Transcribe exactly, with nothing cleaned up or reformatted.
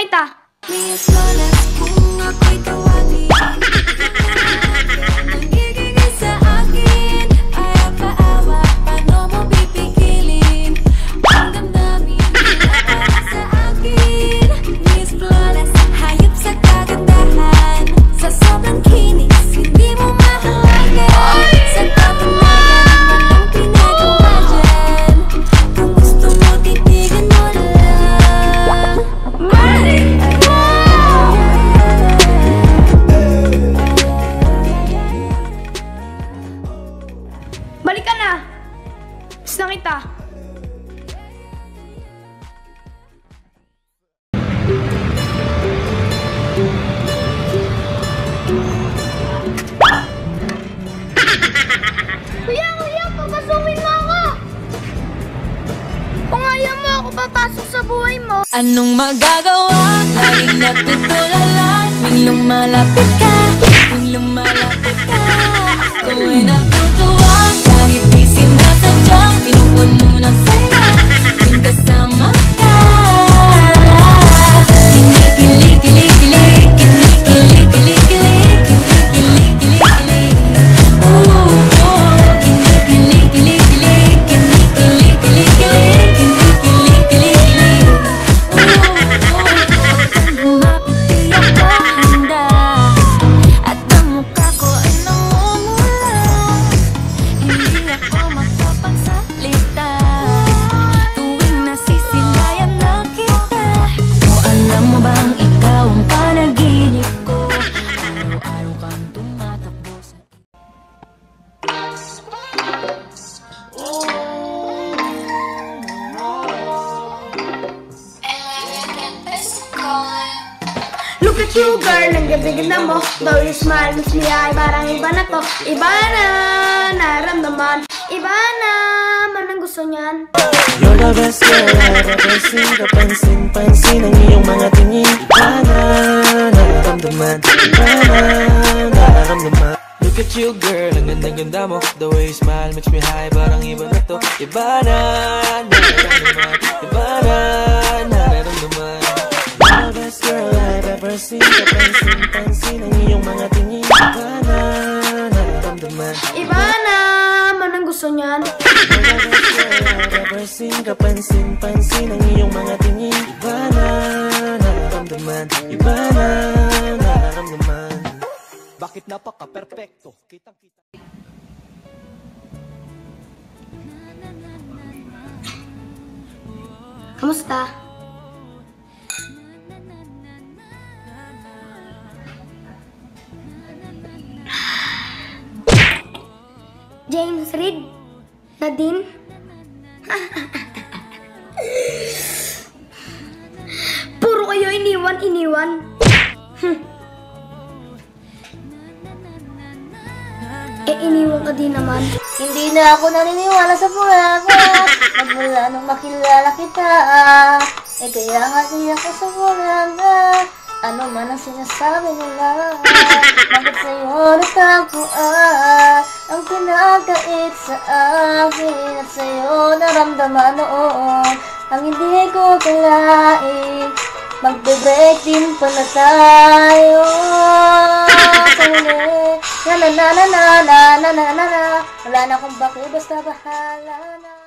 kita. Please malas kung ako'y tawagin. Nangigigil sa akin. Ayaw paawa, paano mo pipigilin? Ang damdamin nila sa akin. Miss Flawless, hayop sa kagandahan. Sa sobrang kinis, hindi mo mahalaga. Sa kapanayan, walang pinagawa dyan. Kung gusto mo, titigan mo lang. Maring Balik ka na! Miss na kita. Kuya, kuya, papasukin mo ako! Kung ayaw mo ako papasok sa buhay mo. Anong magagawa? Laging natutulala. Tuwing lumalapit ka, tuwing lumalapit ka, ako'y natutuwa. Kahit di sinasadyang, pinupun mo na saya tuwing kasama ka. Kilig, kilig, kilig, kilig, kilig, kilig, kilig, kilig, kilig, kilig. Ooh, oh, kilig, kilig, kilig, kilig, kilig, kilig, kilig, kilig, kilig, kilig, kilig. Lumapit di ako handa, at ang mukha ko ay namumula. Hindi ako makapagsalita tuwing nasisilayan na kita. O alam mo bang ikaw ang panaginip ko? Araw-araw kang tumatakbo sa Look at you, girl. Ang ganda-ganda mo. Though you smile, makes me high. Parang iba na to. Iba na naramdaman. Iba na man ang gusto niyan. You're the best girl I've ever seen. Kapansin-pansin ang iyong mga tingin. Iba na nararamdaman. Iba na nararamdaman. Look at you, girl. Ang ganda-ganda mo. The way you smile makes me high. Parang iba na to. Iba na nararamdaman. Iba na nararamdaman. You're the best girl I've ever seen. Kapansin-pansin ang iyong mga tingin. Iba na nararamdaman. Iba na man ang gusto niyan. Ever seen, kapansin-pansin ang iyong mga tingin. Iba na nararamdaman. Iba na nararamdaman. Bakit napaka-perfecto? Kitang-kita. Kamusta? James Reid? Nadine? Puro kayo iniwan-iniwan. Hm. Eh, iniwan ka din naman. Hindi na ako naniniwala sa pulaga. Magmula nung makilala kita. Eh kaya nga di ako sa pulaga. Ano man ang sinasabi nila, bakit sa'yo natagpuan ang kinakait sa akin at sa'yo naramdaman noon ang hindi ko kalain. Magbe-break din pala tayo sa huli. Na na na na na na na na na. Wala na akong baki, basta bahala na.